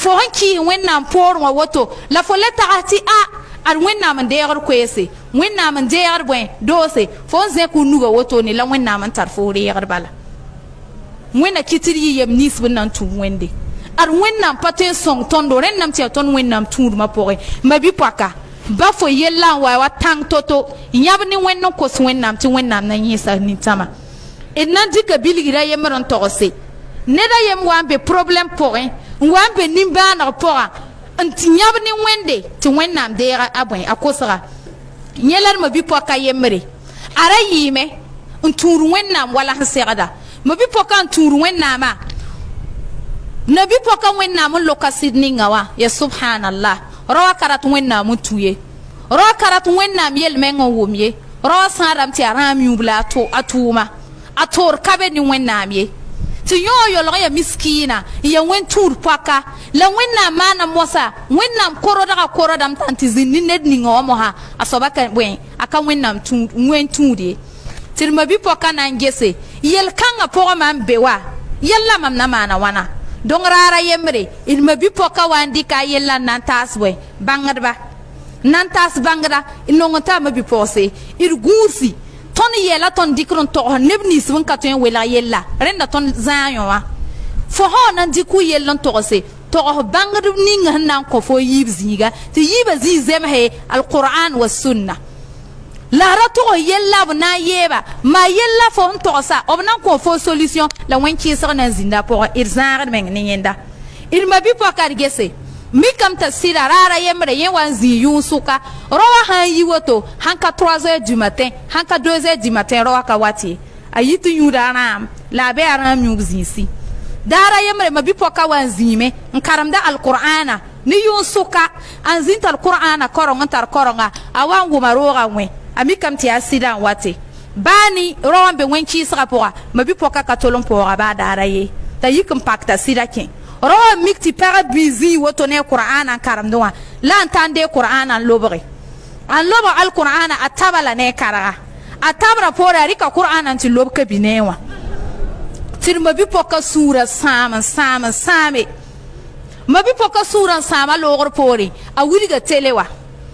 fo hanki wẽnnaam poorẽ wã woto la fo le tag tɩ ad wẽnnaam n deegd koeese wẽnnaam n deegd bõe doose fo n zẽk nuga woto ne la wẽnnaam n tar fo reegd bala wẽnna kɩtɩd yɩ yem nins bn na n tʋʋm wẽnde ad wẽnnaam pa tõe n sõng tõndo rẽnnam tɩ ya tõnd wẽnnaam tũudmã pʋgẽ ma bi-poaka ba fo yella n wa tãng to-to yãb ne wẽnd n kos wẽnnaam tɩ wẽnnaam na yẽesa nin-tãma d na n dɩka bilgra yembr n togse ned a yem wa n be problème pʋgẽ n wa n be nimbãaneg pʋga n tɩ yãb ne wẽnde tɩ wẽnnaam deega a bõe a kosga yẽla d ma bi-poaka yembre a ra yɩɩme n tũud wẽnnaam wala sẽn segda ma bi-poaka n tũud wẽnnaamã na bi-poaka wẽnnaam n loka sɩd ninga wã ya subhanallah rawa karat wẽnnaam n tu ye rawa karat wẽnnaam yel-meng n wʋm ye rawa sãadame tɩ a rãam yũub la a tʋʋma a toor ka be ne wẽnnaam ye tɩ yõ yolg ya miskiina n ya wẽn tũud poaka la wẽnnaam maana mosa wẽnnaam korodgame tãn tɩ zĩnd ne ned ninga wã mosã a soaba ka bõe a ka wẽnnaam wẽn tũud ye tɩ d ma bi-poaka na n gese yel-kãngã pʋgẽ mam be wa yɛlla mam na maana wãna donc raara yembre d ma bi-poaka wa n dɩka a yella n na n taas bõe bãngdba na n taas bãngda d nong n taa ma bi-pɔgse d gũusi tõnd yɛla tõnd dɩkr n togs neb nins bn ka tõe n welg yella rẽnda tõnd zãag yõ wã fo sã na n dɩk w yell n togse togs bãngd ning sẽn na n kõ fo yiib zĩiga tɩ yiibã zĩig zemse alqur'an wa sunna la ra togs yella b na n yeeba maa yella fo n togsa b na n kõ fo solution la wẽn-kɩɩsg na n zĩnda pʋgẽ d zãagd meng ne yẽnda d ma bi-poaka d gese mikame t'a sɩda raara yembre yẽ wa n zĩig yʋʋn sʋka rawa sã n yi woto sãn ka 3h du matin sãn ka 2h du matin rawa ka wat ye a yit n yũuda a rãam la a be a rãam yũub zĩisi daara yembre ma bi-poaka wa n zĩime n karemda alqur'ana ne yʋʋn sʋka a n zĩnd t'a alqur'ana korong n tar koronga a wa n wʋma roogã wẽ a mikame tɩ yaa sɩda n wate baani rawa n be wẽn-kɩɩsgã pʋga ma bi-poaka ka tol n pʋʋga baa daara ye t'a yik n pak t'a sɩda kẽ rawa mik tɩ pag bizi woto ne qur'ana n karemd wã la n tãn dee qur'ana n lobge n lobg alqur'ana a taba la ne karga a tabra poore a rɩka qur'ana n tɩ lob ka binee wã tɩ d ma bi-poaka sũurã sãame ma bi-poaka sũurã n sãama loogr poore a wilga tele wa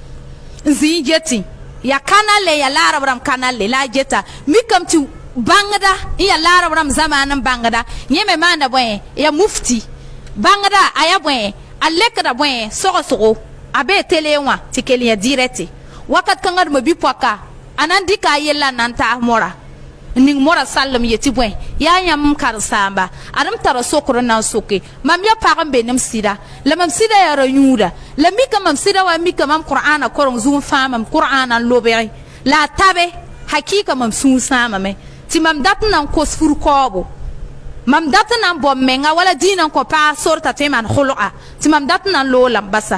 n zĩig getɩ ya kanalle ya laarb rãmb kanalle la a geta mikame tɩ bãngda n ya laarb rãmb zãmaan n bãngda yẽ me maanda bõe ya mufti bãngda a ya bõe a lekda bõe sogsgo a bee tele wã tɩ kell ya dirɛte wakat kãngã d ma bi-poaka a na n dɩka a yella n na n taas mora n ning mora sallem yetɩ bõe yaa yãmb m karen-sãamba ad m tara sokr n na n soke mam ya pag n be nem sɩda la mam sɩda yaa ra yũuda la mika mam sɩda wa mika mam qur'ana korong zugum fãa mam qur'ana n lobge la a tabe hakɩɩka mam sũur sãamame tɩ mam dat n na n kos fur-kaoobo mam dat n na n bõm menga wala dĩinã n kõ paag sor t'a tõe n maan holga tɩ mam dat n na n loola m basa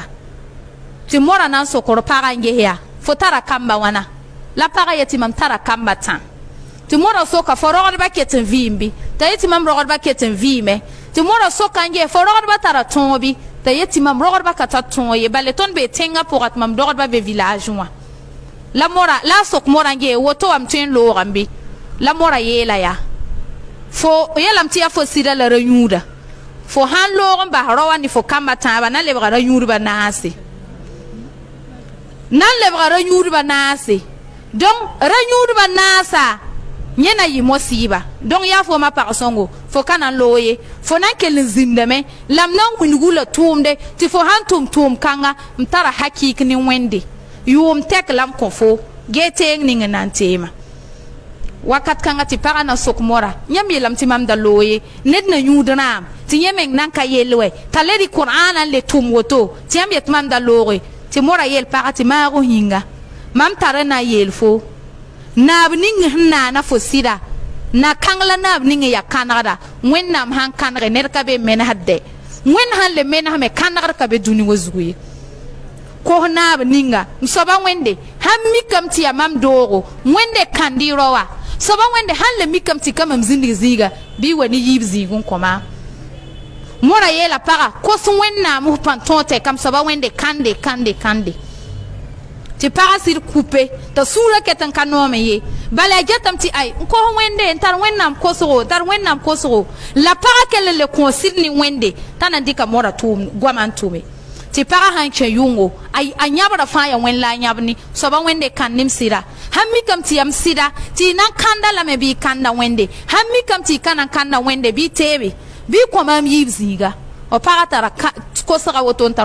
tɩ mora na n sokr pagã n ges yaa fo tara kamba wãna la pagã ya tɩ mam tara kamba tã tɩ mora soka fo rogdbã ket n vɩɩmbi t'a yetɩ mam rogdbã ket n vɩɩme tɩ mora soka n ges fo rogdbã tara tõobi t'a yetɩ mam rogdbã ka tar tõog ye bale tõnd bee tẽngã pʋga tɩ mam rogdbã be village wã la mora la a sok mora n ges woto wam tõe n loog n be la mora yeela yaa fo yeelame tɩ yaa fo sɩda la ra yũuda fo sãn loog n bas rawa ne fo kamba tãaba na lebga ra yũudbã naase na n lebga ra yũudbã naase donc ra yũudbã naasa yẽ na yɩ mosɩɩba donc yaa fo ma pag sõngo fo ka na n loog ye fo na n kell n zĩndame la m na n wilgu la tʋʋmde tɩ fo sãn tʋm tʋʋm kãnga m tara hakɩɩk ne wẽnde yʋʋm tɛk la m kõ fo gee teeng ning n na n teema wakat kãngã tɩ pagã na sok mora yãmb yeelame tɩ mam da loog ye ned na yũud rãam tɩ yẽ meng nan ka yell wɛ t'a le rɩ qur'ana n le tʋm woto tɩ yãmb yet mam da looge tɩ mora yel pagã tɩ maago yĩnga mam tar n na n yeel fo naab ning sẽn naana fo sɩda na kãng la naab ning n ya kãnegda wẽnnaam sãn kãnege ned ka be menesdɛ wẽnd sãn le menesme kãnegd ka be dũni wã zugu ye kos naab ninga m soaba wẽnde sãn mikame tɩ ya mam doogo wẽnde kãndɩ rao wa soaba wẽnde sãn le mikame tɩ ka mam zĩndg zĩiga bɩ wa ne yiib zĩig n kõ maam mora yeela paga kos wẽnnaam f pãn tõog tɛkame soaba wẽnde kãnde tɩ pagã sɩd kupe t'a suurã ket n ka noome ye bala jatam ti ay ko wende tar wennam kosoro la para kele le consigne wende tanandika mora tum gwamantume ti para hanche yungo ay anyabra fa ya wen la nyabni so ba wende kan nim sira hammi kam ti am sira ti nan kanda la me bi kanda wende hammi kam ti kana kanda wende bi tebe bi ko mam yibziga o para tara kosara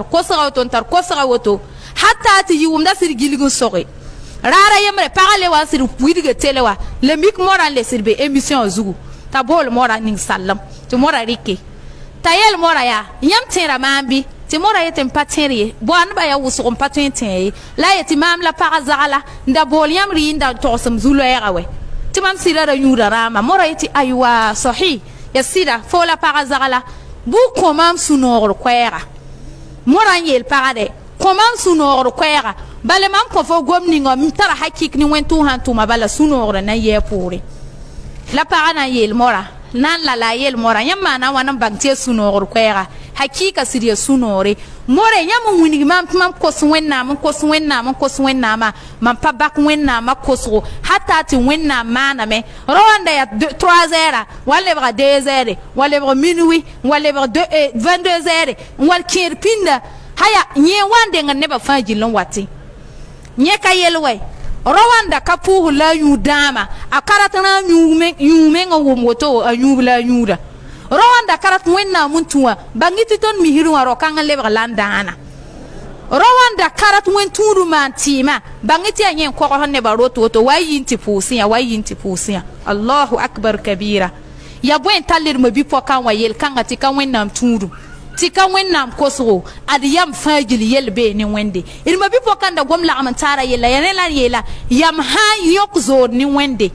woto hatta ti yumda sir giligun sore rara yemre para le wa sir puidige telewa le mik mora le sirbe émission zugu ta bol mora ning sallam ti mora rike tayel mora ya yam tira mambi ti mora yetem pateri bo an ba ya wusu patente la yeti mam la para zala nda bol yam ri nda tosam zulo yawe ti mam sira ra nyura rama mora yeti aywa sahih ya sira fo la para zala bu komam sunor kwera mora yel parade komam sunor kwera bale mam ko fo gomni ngom tara hakik ni wentu hantu mabala sunor na ye pore la parana yel mora nan la yel mora yamma na wanan bangte sunor kwera hakika siriya sunore more nyam wuni mam koswenna mam pa bak wenna ma koso hatta ti wenna mana me rwanda ya 3h wala bra 2h wala minuit wala 22h wal kirpinda haya nye wande nga neba fajilon wati nye kayelwe rwanda kapu la yudama akaratana yume nga womoto anyubla yuda Rwanda karat wenna muntuwa bangiti ton mihiru wa rokanga lebra landana Rwanda karat wenturu mantima bangiti anyen ko honne baroto to wayinti pusia Allahu akbar kabira ya bwen talir mabi pokan wa yel kanga tika wennam turu tika wennam kosro adiyam fajili yel be ni wende il mabi pokan da gomla amantara yela yam ha yokzo ni wende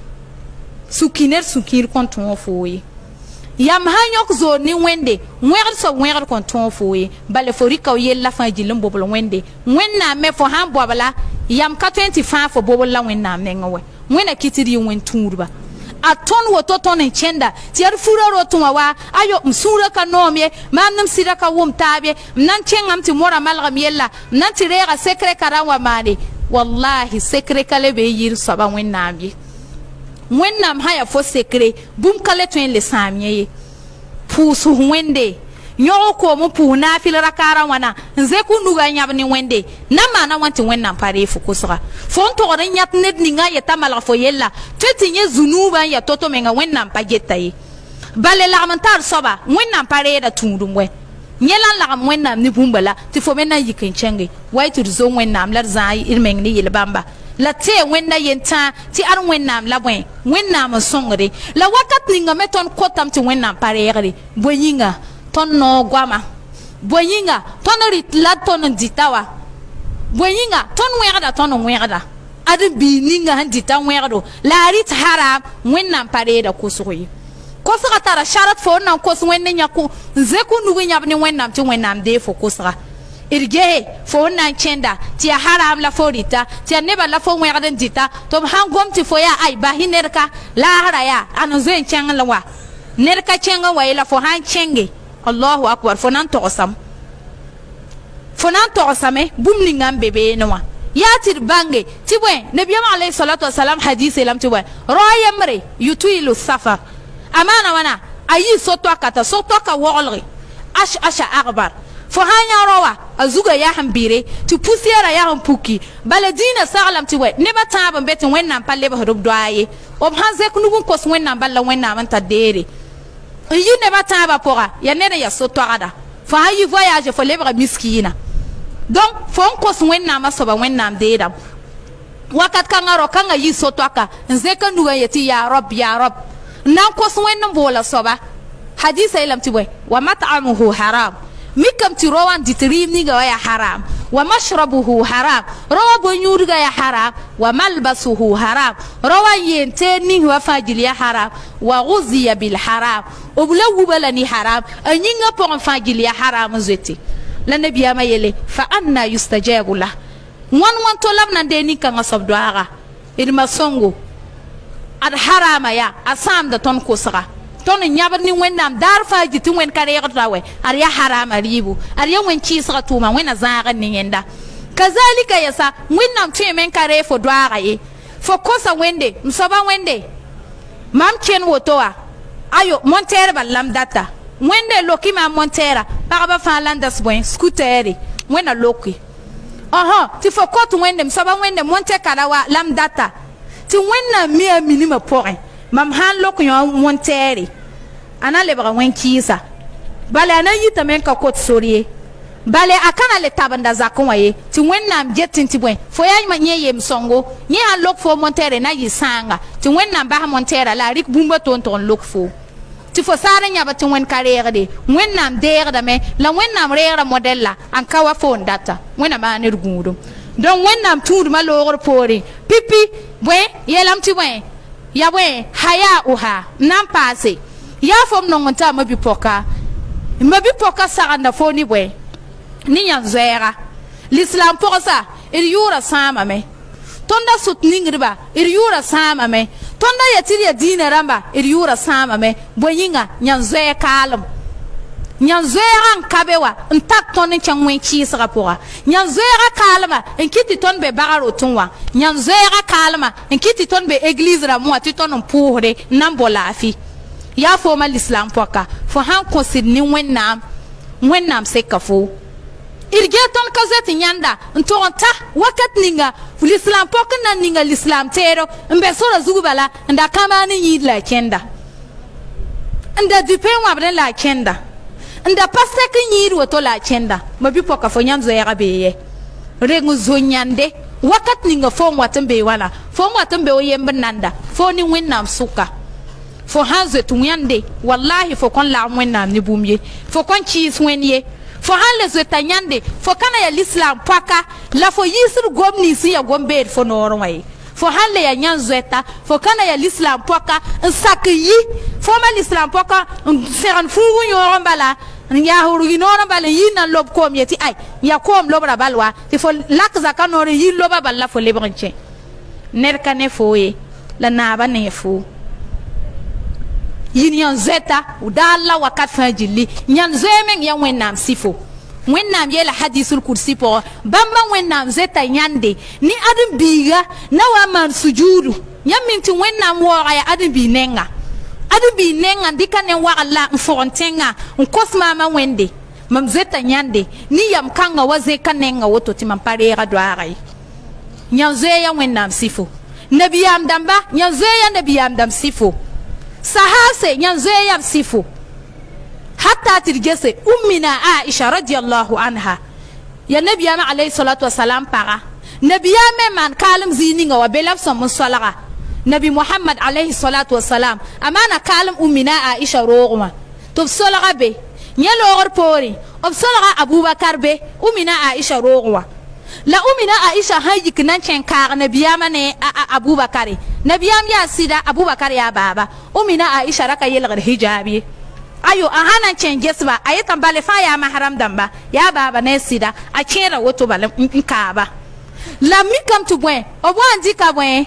sukir konton foyi yam hanyok zo ni wende ngwer so ngwer kon ton foye bale forika o yella fa jilum bobol wende wenna me fo han bobala yam ka 25 fo bobol la wenna me ngwe wena kitiri wen turba aton woto ton en chenda ti ar furaro to wa ayo msura ka nomye manam sira ka wum tabe nan chengam ti mora malgam yella nan ti rega sekre karawa mane wallahi sekre kale be yir saba wenna bi wennam haya fo sekre bum kale twen le samye pusu wende nyoko mo pu na fil rakara wana nze ku nuga nyabni wende nama na wanti wennam pare fu kusra fonto ore nyat ned ninga yeta mala fo yella teti nye zunuba ya toto menga wennam pageta yi bale la mantar soba wennam pare da tundumwe nyelan la wennam ni bumbala ti fo mena yikin chenge waitu zo wennam lar zai irmengni yelbamba la te wenna yenta ti ar wennam la bwen wennam songre la wakat ninga meton kotam ti wennam parere boyinga ton no gwama boyinga ton rit la ton ditawa boyinga ton werada adu bi ninga handita werado la rit haram wennam parere kusuyi kosra tara sharat fo na kos wenne nyaku zeku nugu nyabni wennam ti wennam de fo kosra irge fo na chenda ti haram la forita ti neba la fo ngada dita to hangom ti fo ya ay ba hinerka la haraya anu zen changa la wa nerka chenga wa ila fo han chenge Allahu akbar fo nan to osam bumli ngambe be no wa ya tir bange ti bwe nabiyam alayhi salatu wasalam hadith lam ti bwe royamre yutuilu safar amana wana ayi soto ka wolri asha akbar fo hanya rawa azuga ya hambire tu pusiera ya hampuki baladina salam ti we ne bataba betin wennan palle ba hodob doaye ob hanze kunugun kos wennan balla wennan man tadere yi ne bataba pora ya ne ya soto ada fo hayi voyage fo lebra miskina donc fo kos wennan ma soba wennan dedam wakat kangaro kanga yi soto aka nze kan duga yati ya rab nan kos wennan bola soba hadisa ilam ti we wa mat'amuhu haram mikam ti rowan ditrim ni ga ya haram wa mashrabuhu haram rawa bonyur ga ya haram wa malbasuhu haram rawa yente ni wa fajil ya haram wa ghuziya bil haram ublawu balani haram anyinga pon fajil ya haram zeti la nabiya mayele fa anna yustajabu la wan to lam nan de ni kan asabdoara ilma songo ad harama ya asam da ton kusra ton nyabar ni wennam dar faji ti wen kare yaqtawe ar ya haram aribu ar ya wen ci saka tuma wen azara ni yenda kazalika yasa wennam ti men kare fo doara ye fo kosa wende msoba wende mam ken wotoa ayo montere balam data wende loki ma montera paraba fa landas boy scooter wena loki ti fo kotu wende msoba wende monte kadawa lam data ti wenna mi minima point mam han loki yo montere ana lebra wen kisa bale ana yita men ka kot sorie bale akana le tabanda zakon waye ti wennam jetin ti bwen fo ya ma nyeye msongo nye han lok fo montere na yisanga ti wennam ba montere la rik bumba ton lok fo ti fo sare nya ba ti wen karere de wennam deere da me la wennam reere modella an kawa fo ndata wena ma ne rugudo don wennam tuud ma logor pori pipi bwen yelam ti bwen ya bwen haya uha nam passe ya fom no ngonta mabi poka saganda fo ni bwen ni yan zera l'islam pour ça il yura sama me tonda sut ningriba il yura sama me tonda yatiri ya dina ramba il yura sama me boyinga nyan zera kalum nyan zera kabewa ntak tonin changwen chisra pora nyan zera kalma enkiti ton be bagaro tunwa nyan zera kalma enkiti ton be église ra mo ti ton pourre nambola fi ya fo ma l'islam poka fo han consid ni wennam se kafo irgeton kazeti nyanda ntonta wakat ninga l'islam pokna ninga l'islam tero mbe sura zugubala nda kama ni yid la kenda nda dupe wabne la kenda nda pastek yid woto la kenda mabi poka fo nyanzo ya beye rengu zonyande wakat ninga fo watambe wala fo watambe o yembe nanda fo ni wennam suka fo hanzo tunyande wallahi fo kon la wennam ni bumye fo kon chis wenye fo han le zeta nyande fo kana ya l'islam paka la fo yisir gomni si ya gombe fo noro way fo han le ya nyan zeta fo kana ya l'islam paka nsakyi fo ma l'islam paka seran fu nyoro mbala ya huru ginoro mbala yina lob kom yeti ay ya kom lobra balwa ti fo lak zakanore yi loba balla fo lebranche nerka ne foye la naba ne fo yin yan zeta udalla wakat fajili nyan zemen ya wennam sifo wennam yela hadisul kursi po bamba wennam zeta nyande ni adin biga na wa man sujudu nyaminti wennam wora ya adin bi nenga dikane wa Allah mfontenga nkosma ma wende mam zeta nyande ni yam kanga waze kanenga woto timampare ga dwarai nyan zeya wennam sifo nabiyam damba nyan zeya nabiyam dam sifo sahase nyanzoya sifu hatta tirjese ummina Aisha radiyallahu anha ya nabiyama alayhi salatu wasalam para nabiyame man kalam zininga wa belaf som salaga nabi Muhammad alayhi salatu wasalam amana kalam ummina Aisha rogma to salaga be nyalo gor pori ob salaga Abubakar be ummina Aisha rogwa la ummina Aisha hayik nan chen kar nabiyama ne Abubakar nabiyam ya sida Abubakar ya baba ummina Aisha raka yelgar hijabi ayo ahana chen gesba ayatan bale fa ya mahram damba ya baba ne sida a chera woto bale nkaba la mi kam tu bwen obwanji ka bwen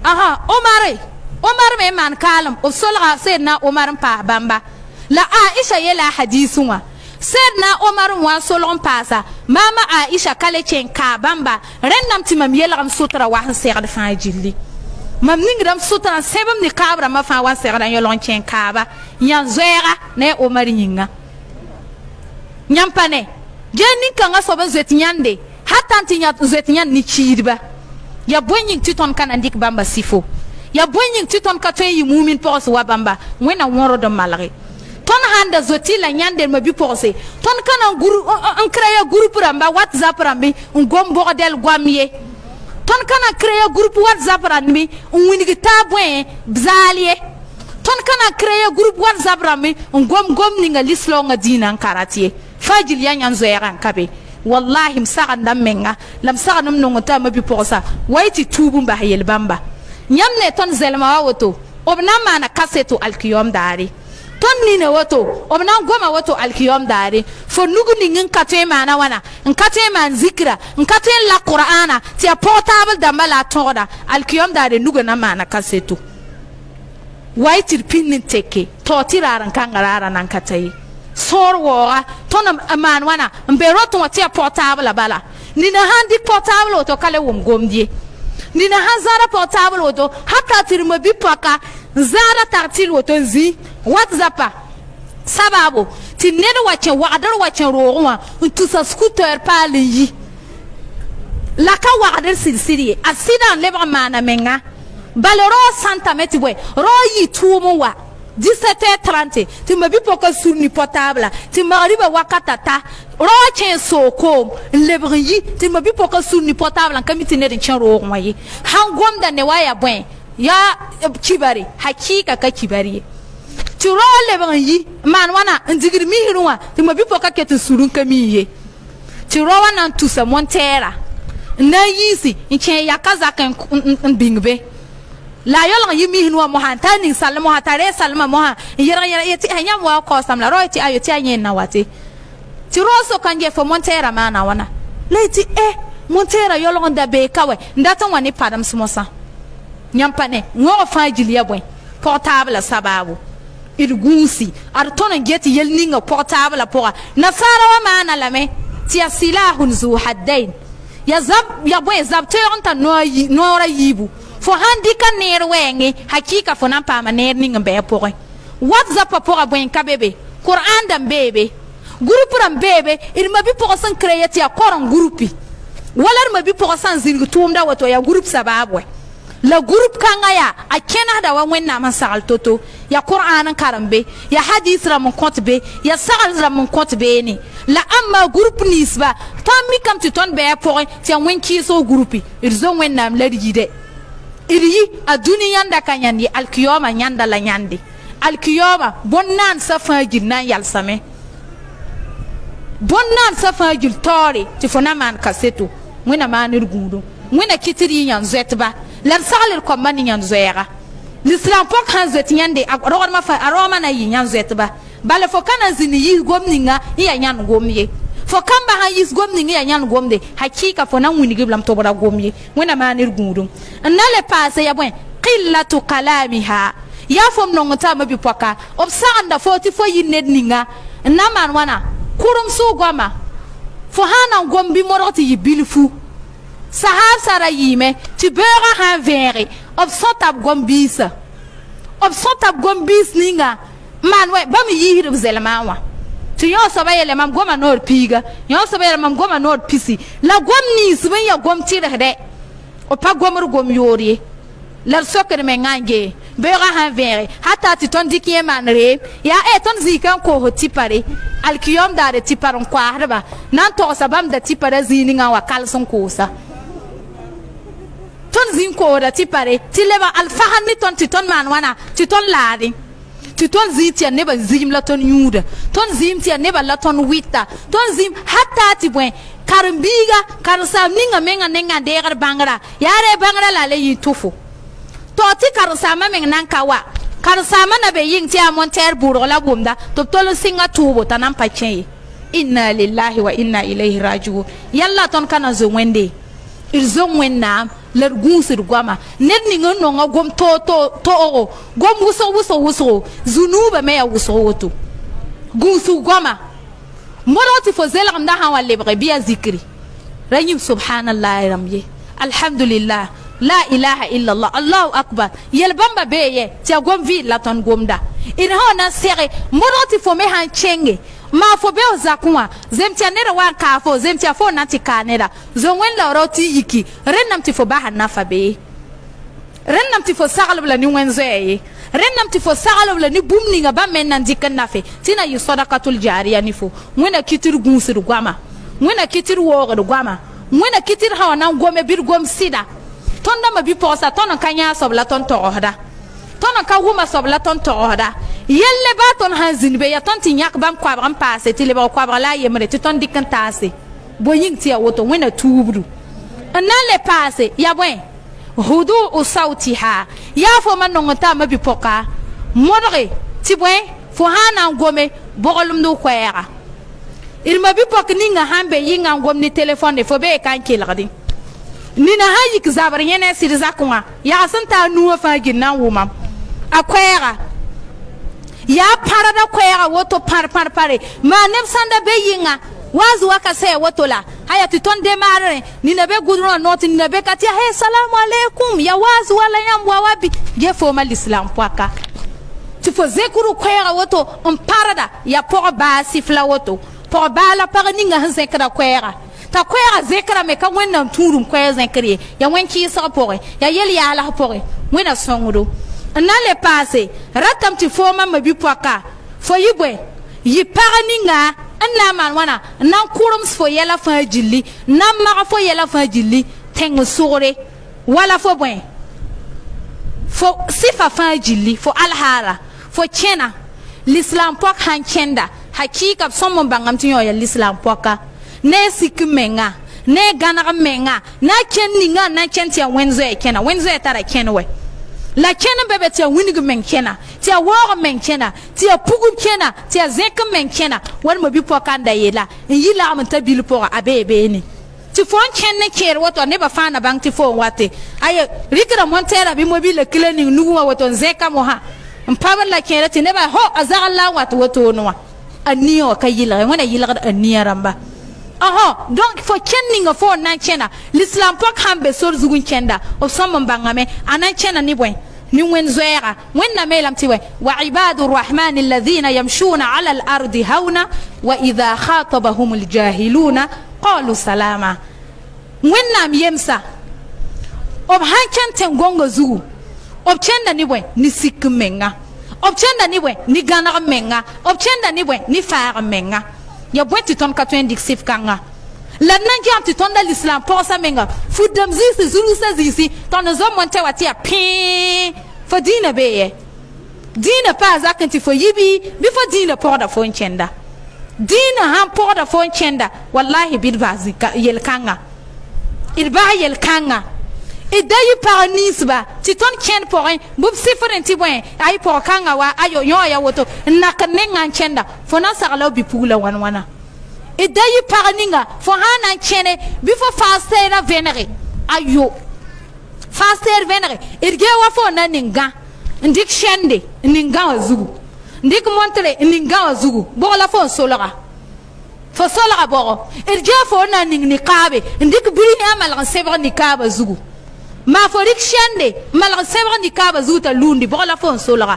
Omar me man kalam o solga sedna Omar pa bamba la Aisha yela hadisunwa sedna Omar wa solon pasa mama Aisha kale chen ka bamba rennam timam yelgam sutra wa han segd fa jilli mam ningram sutra sebam ni kabra ma fa wa segda yolon chen kaba nyan zoera ne Omar nyinga nyampane jeni kanga soba zetnyande hatanti nya zetnyan ni chidba ya bwenyin titon kan andik bamba sifo ya bwenyin titon katwe yi mumin pos wa bamba wena woro do malare ton handa zoti la nyande ma bi posé ton kana guru en créer groupe ramba WhatsApp rambi ngom bordel gwamiye ton kana créer groupe WhatsApp rambi winigi tabwe bzalie ton kana créer groupe WhatsApp rambi ngom ninga lislo nga dina karatie fajil ya nyanzo yaran kabe wallahi msaga ndamenga lam saga namno ngota ma bi posa wayti tubu mba hayel bamba nyamne ton zelma woto obna mana kasetu alkiyom dari ton ni ne woto obna goma woto alkiyom dari fo nugu ni ngin katwe mana wana nkatwe man zikra nkatwe la qur'ana ti portable damba la toda alkiyom dari nugu na mana kasetu wayti pinin teke to tiraran kangara nan katai sor wora ton man wana mbero to tia portable bala ni na handi portable to kale wom gomdie nina hazara portable woto haka tirma bipaka zara tartil woto zi WhatsApp sababu ti ned wache wagdar wache rowa tu sa scooter pale yi la ka wagdar silsiri asida lebra mana menga baloro santa meti we ro yi tumu wa 17h30 ti ma bipoka sur ni portable ti mariba wakatata ro chen soko lebra yi ti ma bipoka sur ni portable kamiti ne chen ro yi hangom da ne waya bwen ya kibari hakika ka kibari ti ro lebra yi man wana ndigir mi hirwa ti ma bipoka ketin surun kamiye ti ro wana tusa montera na yisi nchen yakaza kan bingbe la yolong yimi hinwa mohanta ni salmo hatare salma moha yera yeti hanya wa ko samla roiti ayoti anye na wati ti roso kanje fo montera mana wana leti montera yolong da be kawe ndata wani padam smosa nyampane ngo fa jiliya boy portable sababu irgunsi artona geti yelninga portable pora nasara wa mana lame ti asilahun zu haddain ya zab ya boy zab teonta no yibu fo handika ner wenge hakika fo nan pama ner ninga be pore WhatsApp pora boy ka bebe Quran dam bebe groupe ram bebe il ma bi pora san créer ti akoran groupe wala ma bi pora san zirgu tumda wato ya groupe sababu la groupe kanga ya akena da wa wenna man sal toto ya Quran karambe ya hadith ram compte be ya sal ram compte be ni la amma groupe nisba tammi kam ti ton be pore ti wen ki so groupe il zo wenna am ladi de iri a duniya da kanyandi alkiyoma nyanda la nyandi alkiyoma bonnan safa jinnan yalsame bonnan safa jil tori ti fona man kaseto mwina manir gudu mwina kitiri nyan zetba la salir ko man nyan zera l'islam pok han zet nyande rogor ma fa aroma na yi nyan zetba bale fo kana zini yi gomninga iya nyan gomye fo kamba ha yis gomninga ya nyan gomde hakika fo nan wini giblam to bora gomye mwina manir gudu nale passe ya bwen qillatu kalamiha ya fom nongota mabi poka obsanda foti fo yined ninga naman wana kurum su goma fo hana gombi moroti yibilfu sahab sara yime ti beura han vere obsota gombisa obsota gombis ninga man we bam yihir zelmawa ti yo so bayele mam goma nor piga yo so bayele mam goma nor pisi la gomni sben ya gom tire de o pa gomru gom yori la sokere me ngange beura han vere hata ti ton dikie manre ya ton zikan ko hoti pare alkiyom da de ti paron kwa harba nan to sabam da ti pare zini nga wa kalson kosa ton zin ko da ti pare ti leba alfahan ni ton ti ton man wana ti ton ladi ti ton ziti ne ba zim la ton yuda ton zim ti ne ba la ton wita ton zim hata ti bwen karambiga karsa ninga menga nenga degar bangara yare bangara la le yitufu to ti karsa ma menga nan kawa karsa ma na be yin ti amon ter buro la bumda to tolo singa tubo tanan pache inna lillahi wa inna ilaihi raji'un yalla ton kana zo wende il zo wenna ler gunsir gwama ned ni ngono nga gom to gom wuso zunuba me ya wuso woto gunsu gwama moroti fo zela nda ha wale biya zikri ranyim subhanallahi ramye alhamdulillah la ilaha illa allah allahu akbar yel bamba beye ti gom vi la ton gomda in hona sere moroti fo me han chenge ma fo be zakwa zemtia nera wa ka fo zemtia fo nati kanera zonwen la roti yiki rennam ti fo bahan nafa be rennam ti fo sagal la ni wenze rennam ti fo sagal la ni bumni nga ba men nan dikan nafe tina yu sadaqatul jariya ni fo mwena kitir gunsir gwama mwena kitir wogo gwama mwena kitir hawana gome bir gom sida tonda ma bi posa tonon kanya sobla ton to hoda tonon ka huma sobla ton to hoda yelle ba ton hanzin be ya ton ti nyak bam kwa bam passe ti le ba kwa bra la yemre ti ton dikan tase boyin ti ya woto wena tubru anan le passe ya bwen hudu usawtiha ya fo man nongota ma bi poka modre ti bwen fo hana ngome bogolum do kwera il ma bi pok ninga hambe yinga ngom ni telephone fo be kan kilgadi nina hayik zabar yene sir zakwa ya santa nuwa fa ginna wuma akwera ya parada kwera woto pare ma nem sanda be yinga wazu waka se woto la haya ti ton demare ni na be gudro noti ni na be katia he salamu alaikum ya wazu wala yambwa wabi je fo mal islam poaka ti fo zekuru kwera woto on parada ya por ba sifla woto por ba la paraninga zekra kwera ta kwera zekra me ka wonna turum kwera zekri ya wenki sa pore ya yeli ya la pore wena songudo na le passé ratam ti fo ma bi poaka fo yibwe yi paraninga an la man wana nan kurum fo yela fa jilli nan ma fo yela fa jilli teng sore wala fo bwen fo sifa fa jilli fo alhara fo chena l'islam pok han chenda hakika sommo bangam ti yoya l'islam poka ne sikmenga ne gana menga na kenninga na kentia wenzo e kena wenzo e tara kenwe la kena bebe tia winig men kena tia wor men kena tia pugu kena tia zek men kena wan mo bi poka nda yela yila am tabil pora abebe ni ti fon kenne ker woto ne ba fana bang ti fo wate aye rikra montera bi mo bi le cleaning nugu woto zeka mo ha mpaba la kera ti ne ba ho azalla wate woto no aniyo kayila ngona yila aniya ramba aha donc fo kenninga fo nan chena l'islam pok hambe sor zugun chenda o sommo bangame anan chena ni bwen ni wen zoera wen na melam tiwe wa ibadur rahman alladhina yamshuna ala al-ardi hauna wa idha khatabahum al-jahiluna qalu salama wen nam yemsa ob hanchen gonga zugu ob chenda ni bwen ni sikmenga ob chenda ni bwen ni gana menga ob chenda ni bwen ni faara menga ya bwenti ton katwen diksif kanga la nangi amti ton da l'islam pour sa menga fudam zisi zulu sa zisi ton zo monte wati ya pi fo dina beye dina pa zakanti fo yibi bi fo dina pour da fo nchenda dina han pour da fo nchenda wallahi bil bazi yel kanga il ba yel kanga idayi par nisba ti ton ken porin bub sifrenti boy ay por kanga wa ayo yoya woto nakane nganchenda fona sagala bi pula wana idayi par ninga fo hana chene bi fo faster venere ayo faster venere irge wa fo na ninga ndik shende ninga wazugu ndik montre ninga wazugu bola fo solara fo solara boro irge fo na ning kabe ndik bini amal sebra ni kaba zugu ma forik shende mal sebra ni kaba zuta lundi bola fon solara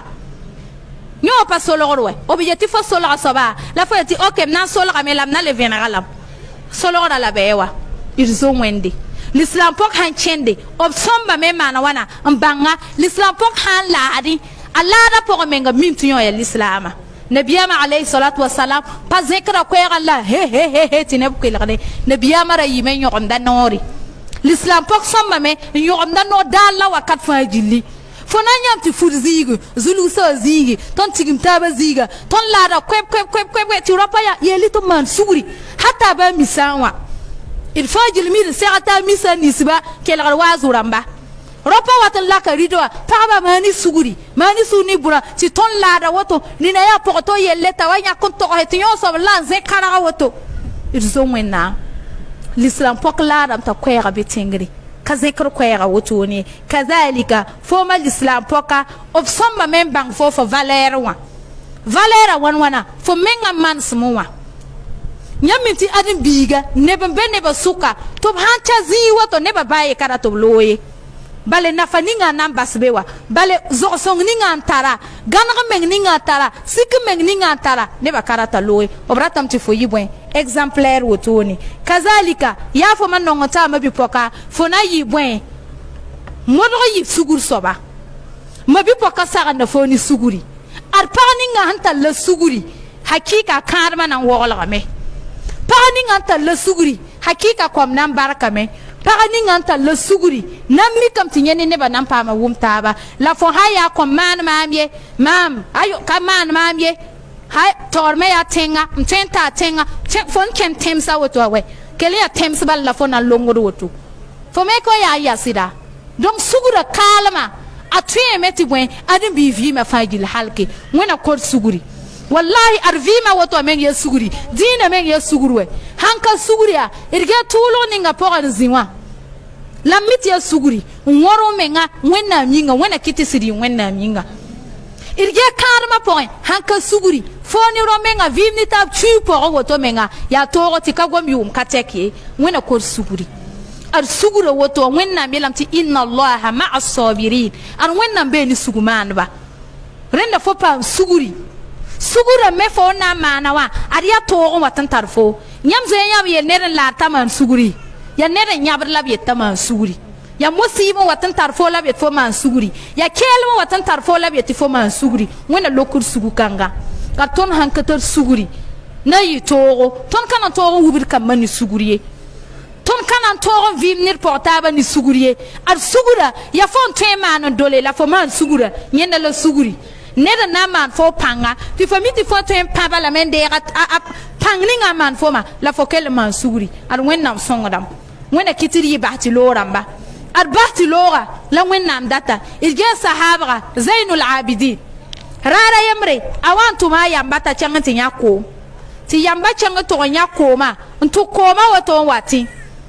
nyo pa solara we objectif fo solara soba la fo ti ok na solara me lam na le vénéralam solara la bewa ils ont wende l'islam pok han chende ob somba me mana wana mbanga l'islam pok han laadi allah da pok menga mintu yo ya l'islam nabiyama alayhi salatu wassalam pa zikra ko Allah he tinab ko lagade nabiyama rayime nyo nda nori l'islam pok somba me yom na no dalla wa kat fa jilli fona nyam ti furzigu zulu so zigi ton tigim taba ziga ton lada kwep ti ropa ya yeli to man suguri hatta ba misanwa il fa jilmi se ata misan nisba kel garwazu ramba ropa watan la ka ridwa taba mani suguri mani suni bura ti ton lada woto ni na ya porto yelle tawanya kon to hetinyo so lan ze kara woto irzo wenna l'islam pok la ta kwera betingri kazekro kwera wotoni kazalika foma l'islam poka of somma membang fo valera wana fo menga man smuwa nyamiti adin biga neba suka to hancha ziwa to neba baye kara to loye bale nafaninga nambasbewa bale zorsong ninga antara ganga meng ninga antara sik meng ninga antara neba karata loye obratam ti fo yibwen exemplaire wotoni kazalika ya fo man nongota mabi poka fona yibwen modro yi sugur soba mabi poka sara na foni suguri arpaninga hanta la suguri hakika karma nan wogla me paninga hanta la suguri hakika kwam nan baraka me paninga hanta la suguri nammi kam tinyene ne ba nan pama wumtaba la fo haya ko man mamye mam ayo kaman mamye hay torme ya tenga mtenta tenga fon ken temsa woto awe kele ya tems bal la fona longodo woto fo me ko ya yasida donc sugura kalma atuye meti bwen adin bi vi ma fajil halke wona ko suguri wallahi arvima woto men ya suguri dina men ya sugurwe hanka suguria irge tulo ninga poran zinwa lamiti ya suguri ngoro menga wena minga wena kitisiri wena minga irge karma point hanka suguri foni romenga vimni tab chu poro woto menga ya toro tikagom yum kateke wena ko suguri ar sugura woto wenna melam ti inna allaha ma'as sabirin ar wenna be ni suguman ba renda fo pa suguri sugura me fo na mana wa ar ya toro watan tarfo nyam ze nyam ye neren la taman suguri ya neren nyabr la bi taman suguri ya musiba watan tarfo la bi fo man suguri ya kelmo watan tarfo la bi fo man suguri wena lokur sugu kanga ka ton hankatar suguri na yi toro ton kana toro wubir kam mani suguriye ton kana toro vimnir portable ni suguriye ar sugura ya fon tema dole la fo man sugura nyenda la suguri neda na man fo panga ti fo mi ti fo tem paba la men de pangninga man fo ma la fo kel man suguri ar wennam songodam wena kitiri bahti loramba ar bahti lora la wennam data ilge sahaba zainul abidin rara yamre awantu ma yamba ta chanti nyako ti yamba changa to nyako ma ntu koma wato wati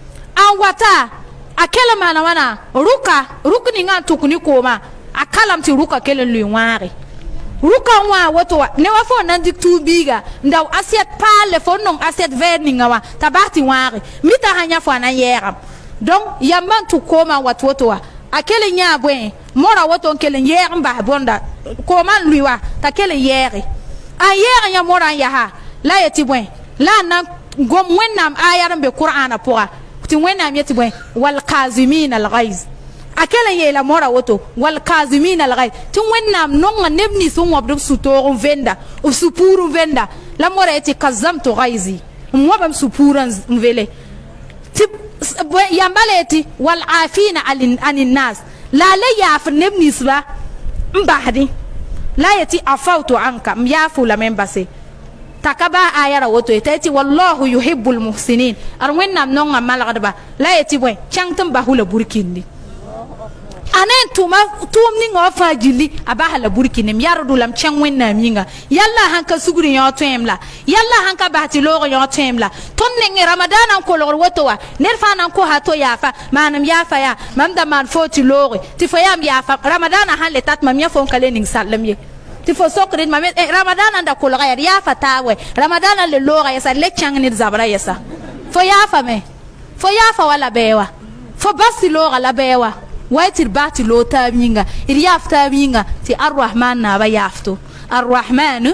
an wata akela mana wana rukni nga tukuni koma akalam ti ruka kele luware ruka wa wato ne wa fo nan diktu biga ndaw assiet pale fo non assiet verni ngawa tabati ware mita hanya fo na yera donc yamba ntu koma wato wa akele nyabwe mora wato kele yer mba bonda koma luiwa ta kele yere a yere ya mora ya ha la yeti bwen la na gom wennam ayar be qur'ana poa ti wennam yeti bwen wal qazimin al ghaiz akele ye la mora wato wal qazimin al ghaiz ti wennam non nebni so wabdu sutoro venda o supuru venda la mora yeti kazamtu ghaizi mwabam supuran mvele ti yambaleti wal afina anin nas la yaf nebni sba mbahdi la yati afautu anka myafu la membase takaba ayara woto etati wallahu yuhibbul muhsinin arwennam non malgadba la yati boy changtam bahula burkindi anen tumni ngofa jili abahala burkini myardu lam changwenna minga yalla hanka suguri yo temla yalla hanka bahti logo yo temla tonne ramadan ko lor woto wa nerfana ko hato yafa manam yafa ya mamda man foti logo ti fayam yafa ramadan halle tat mam yafon kalening sallam ye ti fo sokrin mam ramadan anda ko lor yafa tawe ramadan le logo ya sa le changni zabra yasa fo yafa me fo yafa wala bewa fo basi logo la bewa waitir bati lo tabinga ir yafta binga ti arrahman na ba yafto arrahman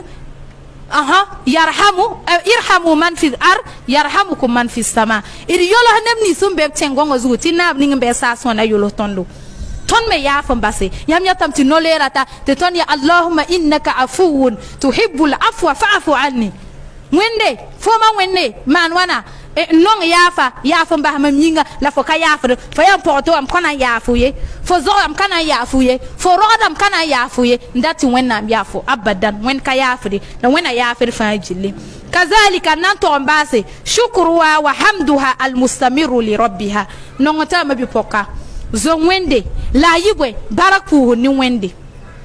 yarhamu irhamu man fi ar yarhamukum man fi sama ir yolo namni sumbe tengongo zuti nab ninga be sa sona yolo tondo ton me yafam base yam yatam ti nolerata te ton ya allahumma innaka afuwun tuhibbul afwa fa'fu anni wende foma wende man wana non yafa mba maminga la fo ka yafa fo yam porto am kana yafuye fo zo am kana yafuye fo rodam kana yafuye ndati wennam yafo abadan wen ka yafri na wena yafri fa jilli kazalika nanto mbase shukruha wa hamduha almustamiru li rabbiha nongota mabi poka zo wende la yibwe baraku ni wende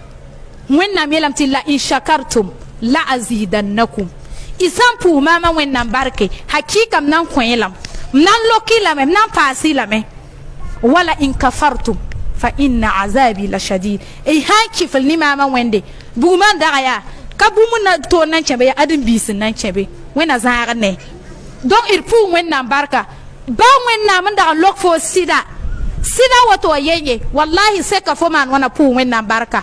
wennam yelam ti la in shakartum la azidannakum isampu mama wennam barke hakika mnan kwelam mnan lokila me mnan pasila me wala in kafartum fa inna azabi la shadid e haki fil ni mama wende buman daga ya kabumun na to nan chebe ya adin bisin nan chebe wena zaga ne donc il pour wennam barka ba wennam daga lok fo sida wato yenye wallahi seka fo man wana pour wennam barka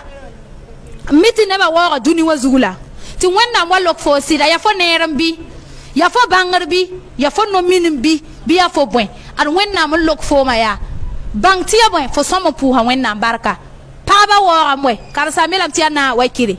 miti ne ba wa duni wazula ti wennam walok fo sida ya fo neram bi ya fo bangar bi ya fo no minim bi ya fo bwen ar wennam lok fo ma ya bang ti ya bwen fo somo pu ha wennam barka pa ba wo amwe kar samilam ti na wakiri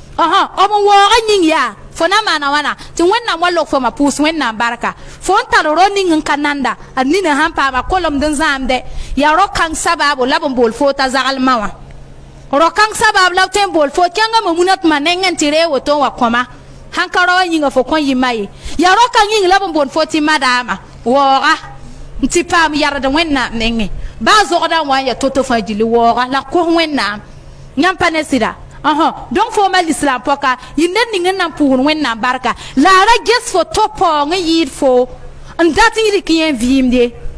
o mo wo anying ya fo na mana wana ti wennam walok fo ma pu wennam barka fo tar roning kananda anina hampa ma kolom den zamde ya rokan sababu labon bol fo ta zagal mawa rokang sabab la tembol fo kyanga mamunat manengen tire woto wa koma hankaro yinga fo kon yimayi ya rokang ying labon bon fo ti madama wora ntipam yarda wenna nenge ba zoda wa ya toto fa jili wora la ko wenna nyam panesida donc fo mal islam poka yinden ningen nan pour wenna barka la ra ges fo topo nga yid fo ndati ri kien vimde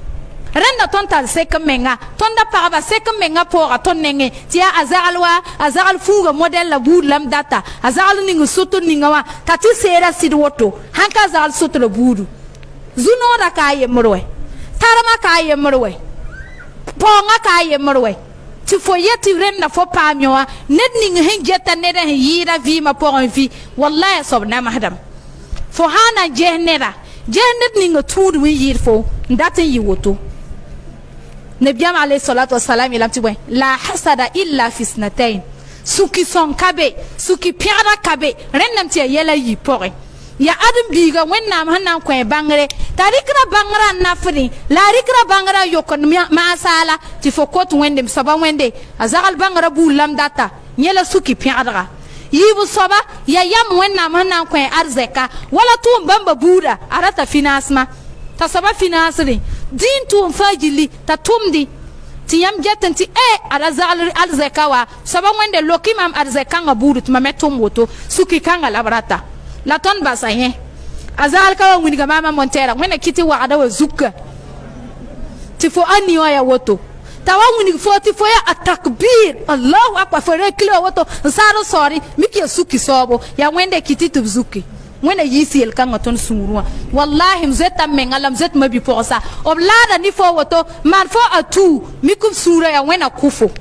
renda ton tal sekamenga ton da paraba sekamenga pora ton nenge tia azalwa fuga model la bur lam data azal ningu soto ningawa tati sera sidwoto hanka zal soto la buru zuno da kaye murwe tarama kaye murwe ponga kaye murwe ti fo yeti renda fo pamyoa ned ningu hen jetta neda yira vi ma pon vi wallahi sobna mahdam fo hana jehnera jehnet ningu tudu wi yir fo ndate yiwoto Nebiyam alayhi salatu wassalam ilam ti la hasada illa fi snatain suki son kabe suki piara kabe rennam ti yela yi pore ya adam biga wennam hanan ko bangre tarikra bangra nafri la rikra bangra yokon ma sala ti fokot wende saba wende azagal bangra bulam data yela suki piara yibu soba ya yam wennam hanan ko arzeka wala tu bamba buda arata financement ta saba financeri din tu fajili ta tumdi ti yam jetten ti ala zal alzekawa saba wende lokimam alzekanga burut mametum woto suki kanga labrata la ton basaye azal ka woni ga mama montera wena kiti wa adawa zukka ti fo aniyo ya woto tawa woni fo ti fo ya atakbir Allahu akbar fo reklo woto saro sori miki suki sobo ya wende kiti tu zuki wena yisi el kanga ton sumurwa wallahi mzeta mengalam zet mabi posa oblada ni fo woto man fo atu mikub sura ya wena kufo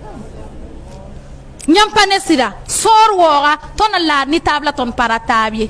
nyampane sida sor wora ton la ni tabla ton paratabie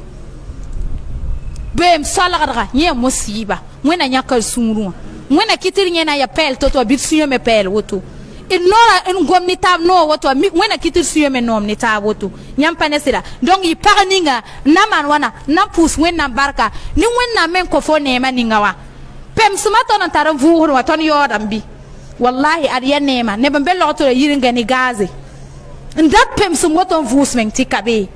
bem salagra nye musiba wena nyakal sumurwa wena kitir nyena ya pel toto bitsuyo me pel woto inora en gomni tab no woto mi wena kitir suyo me nom ni tab woto nyampane sida donc yi parninga naman wana na pus wena barka ni wena men ko fo nema ninga wa pem suma ton tar vuhur wa ton yodam bi wallahi ariya nema ne bambe loto yiringa ni gaze ndat pem sum woton vus men tikabe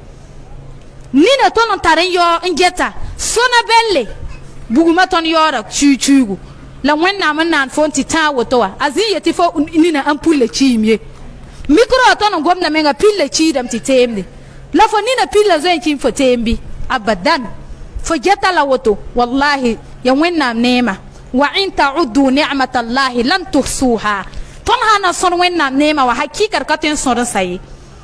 ni na ton tar yo ngeta sona belle buguma ton yoda chuchugu la wena man nan fonti ta wotowa aziyeti fo nina ampulle chimye mikro ton gomna menga pille chidam ti temde la fo nina pille zo chim fo tembi abadan fo jeta la woto wallahi ya wena nema wa in ta'uddu ni'matallahi lan tuhsuha ton hana son wena nema wa hakikar katen son sai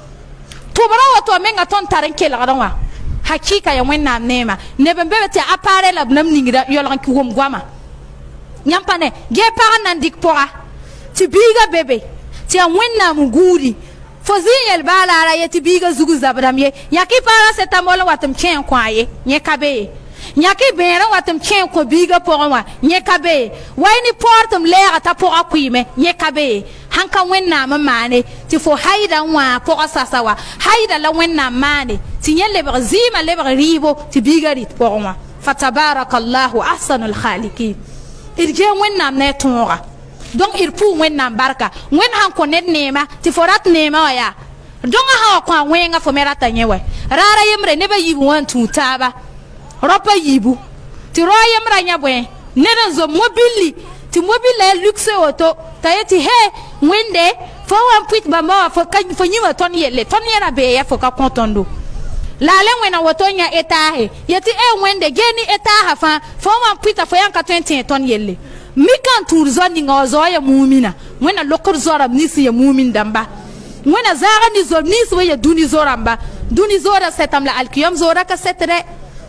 to bara woto menga ton taren kela gadwa hakika ya wena nema ne bembe te apare la nam ningira yolan ki wom gwama nyampane ge para nandik pora ti biga bebe ti wena muguri foziyel bala ara yeti biga zugu zabram ye yaki para setamol watam chen kwaye nye kabe nyaki bera watam chen ko biga pora wa nye kabe wayni portum le ata pora kuime nye kabe hanka wena mamane ti fo haida wa pora sasawa haida la wena mane ti nyele bazima le ribo ti biga rit pora wa fatabarakallahu ahsanul khaliqin irje wena ne tonga donc il pour wena barka wen han ko net nema ti forat nema ya donc ha ko wenga fo merata nyewe rara yemre ne ba yibu wan tutaba ropa yibu ti ro yemra nyabwe ne zo mobili ti mobile luxe auto tayeti he wende fo wan pit bamba fo ka fo nyima ton yele ton yera be ya fo ka kontondo la le wena wotonya etahe yeti wende geni etaha fa fo wan pita fo yanka 20 ton yele mikan turzo ni ngozo ya muumina wena lokor zora nisi ya muumin damba wena zara ni zor nisi we ya duni zoramba duni zora setam la alkiyam zora ka setre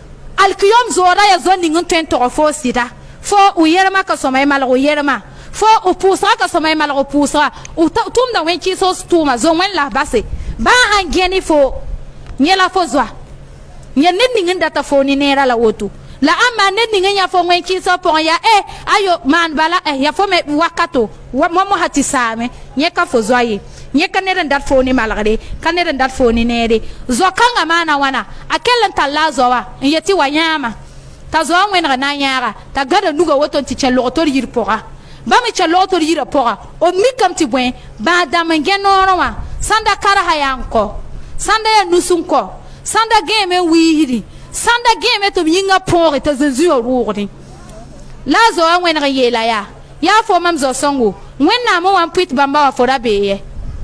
alkiyam zora ya zoni ngun 20 fo sida fo uyerma ka somay mal uyerma fo upusa ka somay mal upusa tum da wen ki so stuma zo wen la base ba han geni fo nyela fo zwa nyen ningi data fo ni nera la wotu la ama ne ningi nya fo wen ki so pon ya ayo man bala ya fo me wakato mo hati same nye ka fo zwa yi nye ka ne ndat fo ni malgade ka ne ndat fo ni nere zo kanga mana wana akelen talazo wa yeti wanyama ta zo wen na nyara ta gada nuga woton ti chelo to yir pora ba mi chelo to yir pora o mi kam ti bwen ba da mangen no wa sanda kara hayanko sanda ya nusunko sanda game wihiri sanda game to yinga pore ta zezu oruri lazo wen yela ya fo mam zo songo wen na mo wan pit bamba wa fora beye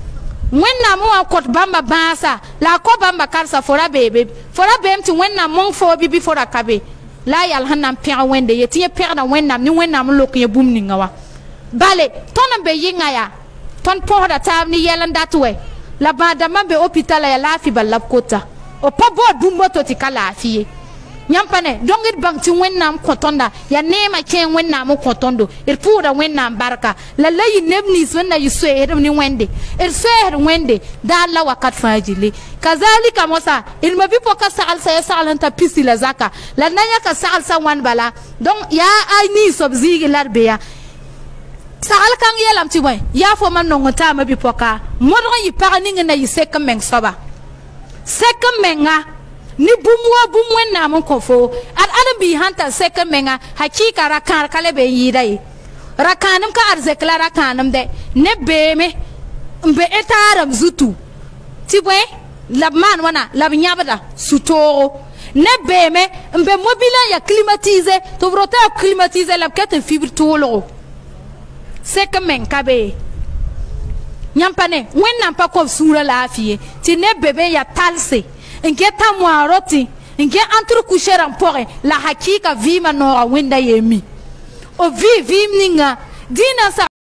wen na mo wan kot bamba basa la ko bamba karsa fora bebe fora bem ti wen na mon fo bibi fora kabe la yal hanam pere wende yeti pere na wen na ni wen na mo lokye bum ni ngawa bale ton be yinga ya ton pohda tab ni yelan datwe la bada mambe hôpital ya lafi balab kota o pa bo dumbo to ti kala afiye nyampane dongit bang ti wennam kotonda ya nema ken wennam kotondo il pura wennam barka la lay nebnis wenna yuswe ni wende il sweher wende dalla wakat fajili kazalika mosa il mabi poka sal sa sal ta pisi la zaka la nanya ka sal sa wan bala donc ya ay ni sobzigi larbeya sal kan yelam ti boy ya fo man no ngota mabi poka modro yi parani na yi sek meng soba sek menga ni bumwa na mon kofo al bi hanta sek menga hakika rakar kale be yidai rakanam ka arzekla rakanam de ne be me mbe etaram zutu ti boy labman wana lab nyabada sutoro ne be me mbe mobile ya climatiser to vrota climatiser la kete fibre tolo sek men kabe nyampane wenna pa ko sura la afie ti ne bebe ya talse nge tamwa roti nge antru kusheran pore la hakika vima nora wenda yemi o vi vimninga dina sa